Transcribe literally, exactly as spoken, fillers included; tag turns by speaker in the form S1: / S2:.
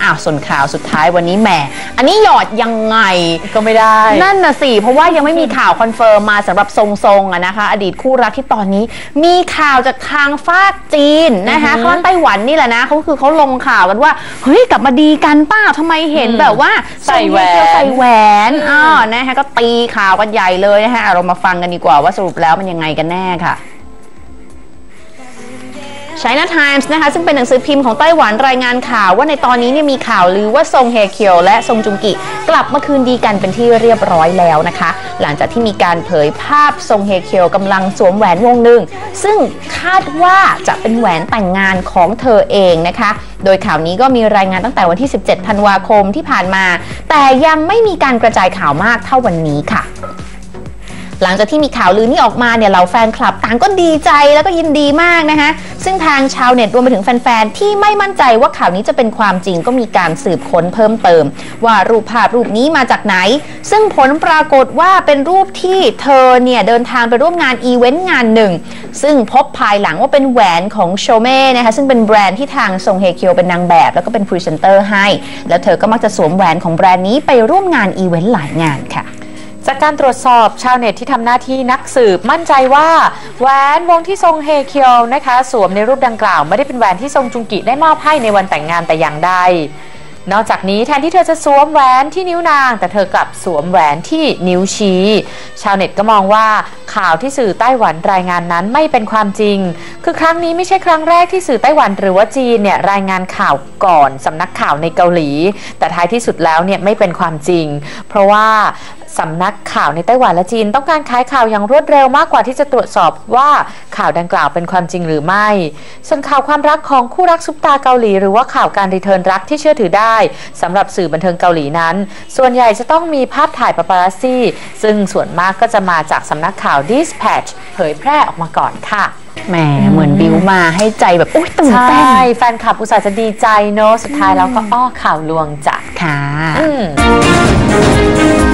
S1: อ้าวส่วนข่าวสุดท้ายวันนี้แหมอันนี้หยอดยังไง
S2: ก็ไม่ได้
S1: นั่นน่ะสิเพราะว่ายังไม่มีข่าวคอนเฟิร์มมาสำหรับทรงๆอะนะคะอดีตคู่รักที่ตอนนี้มีข่าวจากทางฝากจีนนะคะเขาไต้หวันนี่แหละนะเขาคือเขาลงข่าวกันว่าเฮ้ยกลับมาดีกันป้าทำไมเห็นแบบว่า
S2: ใส่แหวน
S1: ใส่แหวนอ่านะคะก็ตีข่าวกันใหญ่เลยนะคะเรามาฟังกันดีกว่าว่าสรุปแล้วมันยังไงกันแน่ค่ะChina Times นะคะซึ่งเป็นหนังสือพิมพ์ของไต้หวันรายงานข่าวว่าในตอนนี้เนี่ยมีข่าวลือว่าซงเฮเคียวและซงจุงกิกลับมาคืนดีกันเป็นที่เรียบร้อยแล้วนะคะหลังจากที่มีการเผยภาพซงเฮเคียวกำลังสวมแหวนวงหนึ่งซึ่งคาดว่าจะเป็นแหวนแต่งงานของเธอเองนะคะโดยข่าวนี้ก็มีรายงานตั้งแต่วันที่สิบเจ็ดธันวาคมที่ผ่านมาแต่ยังไม่มีการกระจายข่าวมากเท่าวันนี้ค่ะหลังจากที่มีข่าวลือนี้ออกมาเนี่ยเหล่าแฟนคลับต่างก็ดีใจแล้วก็ยินดีมากนะคะซึ่งทางชาวเน็ตรวมไปถึงแฟนๆที่ไม่มั่นใจว่าข่าวนี้จะเป็นความจริงก็มีการสืบค้นเพิ่มเติมว่ารูปภาพรูปนี้มาจากไหนซึ่งผลปรากฏว่าเป็นรูปที่เธอเนี่ยเดินทางไปร่วมงานอีเวนต์งานหนึ่งซึ่งพบภายหลังว่าเป็นแหวนของโชเม่นะคะซึ่งเป็นแบรนด์ที่ทางซงเฮเคียวเป็นนางแบบแล้วก็เป็นพรีเซนเตอร์ให้แล้วเธอก็มักจะสวมแหวนของแบรนด์นี้ไปร่วมงานอีเวนต์หลายงานค่ะ
S2: จากการตรวจสอบชาวเน็ตที่ทำหน้าที่นักสืบมั่นใจว่าแหวนวงที่ซงเฮเคียวนะคะสวมในรูปดังกล่าวไม่ได้เป็นแหวนที่ซงจุงกิได้มอบให้ในวันแต่งงานแต่อย่างใดนอกจากนี้แทนที่เธอจะสวมแหวนที่นิ้วนางแต่เธอกลับสวมแหวนที่นิ้วชี้ชาวเน็ตก็มองว่าข่าวที่สื่อไต้หวันรายงานนั้นไม่เป็นความจริงคือครั้งนี้ไม่ใช่ครั้งแรกที่สื่อไต้หวันหรือว่าจีนเนี่ยรายงานข่าวก่อนสำนักข่าวในเกาหลีแต่ท้ายที่สุดแล้วเนี่ยไม่เป็นความจริงเพราะว่าสำนักข่าวในไต้หวันและจีนต้องการขายข่าวอย่างรวดเร็วมากกว่าที่จะตรวจสอบว่าข่าวดังกล่าวเป็นความจริงหรือไม่ส่วนข่าวความรักของคู่รักซุปตาเกาหลีหรือว่าข่าวการรีเทิร์นรักที่เชื่อถือได้สำหรับสื่อบันเทิงเกาหลีนั้นส่วนใหญ่จะต้องมีภาพถ่ายปาปารัสซี่ซึ่งส่วนมากก็จะมาจากสำนักข่าว Dispatch เผยแพร่ออกมาก่อนค่ะ
S1: แหมเหมือนบิวมาให้ใจแบบโอ๊ยตื่นเต้น
S2: ใช่แฟนคลับอุตส่าห์จะดีใจเนอะสุดท้ายแล้วก็อ้อข่าวลวงจ้ะ
S1: ค่ะ